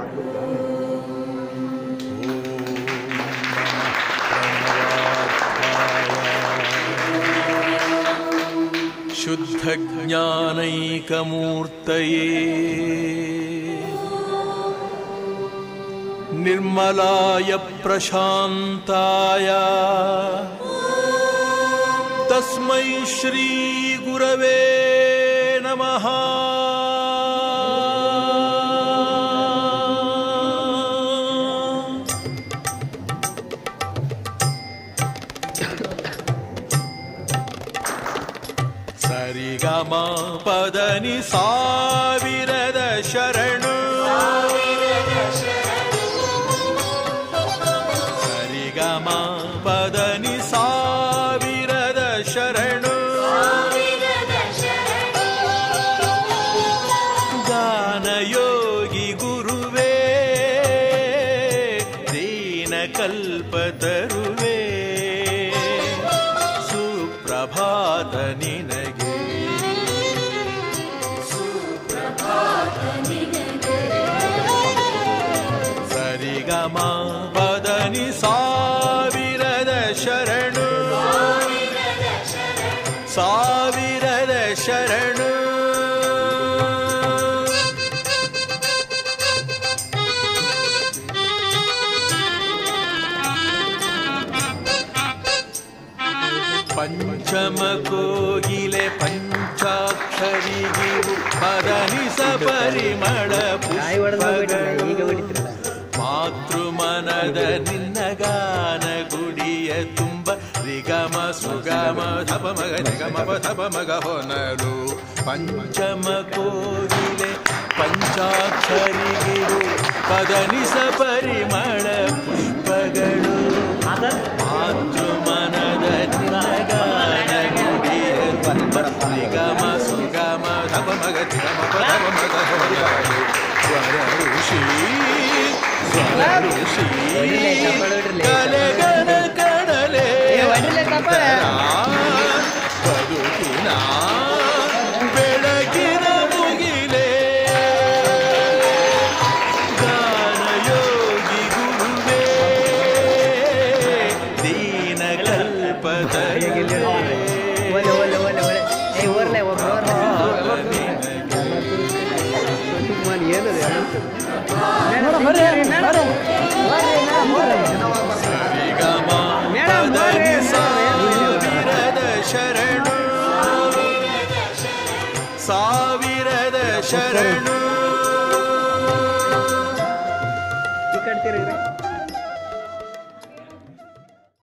ಶುದ್ಧ ಜ್ಞಾನೈಕಮೂರ್ತಯೇ ನಿರ್ಮಲಾಯ ಪ್ರಶಾಂತಾಯ ತಸ್ಮೈ ಶ್ರೀ ಗುರವೇ ನಮಃ. ಸರಿಗಮ ಪದನಿ ಸಾವಿರದ ಶರಣು, ಸರಿಗಮ ಪದನಿ ಸಾವಿರದ ಶರಣು, ಗಾನಯೋಗಿ ಗುರುವೇ ದೀನ ಕಲ್ಪತರುವೇ, ಸುಪ್ರಭಾತ ನಿನಗೆ, ಸರಿಗಮ ಪದನಿ ಸಾವಿರದ ಶರಣು, ಸಾವಿರದ ಶರಣು. ಪಂಚಮ ಕೋಗಿಲೆ ಪಂಚಾಕ್ಷರಿಗಿರು ಪದನಿ ಸಪರಿಮಳ ಪುಷ್ಪಗಳು, ಮಾತೃಮನದ ನಿನ್ನ ಗಾನ ಗುಡಿಯ ತುಂಬ ರಿಗಮ ಸುಗಮ ಧಪ ಮಗ ನಿಗಮ ಧಪ ಮಗ ಹೊನಲು. ಪಂಚಮ ಕೋಗಿಲೆ ಪಂಚಾಕ್ಷರಿಗಿರು ಪದನಿ ಸಪರಿಮಳ ಪುಷ್ಪಗಳು, ಮಾತೃಮನದ ನಿನ್ನ ಗಾನ ಗುಡಿಯ ತುಂಬ ರಿಗಮ ಸುಗಮ ಧಪ ಮಗ ನಿಗಮ ಧಪ ಮಗ ಹೊನಲು. ಸ್ವರ ಋಷಿ ಋಷಿ ಕಲೆಗನ ಕಡಲೆ ಬದುಕಿನ ಬೆಳಗಿನ ಮುಗಿಲೆ, ಗಾನಯೋಗಿ ಗುರುವೇ ದೀನ ಕಲ್ಪತರುವೇ, ಸರಿಗಮ ಪದನಿ ಸಾವಿರದ ಶರಣು, ಸಾವಿರದ ಶರಣು.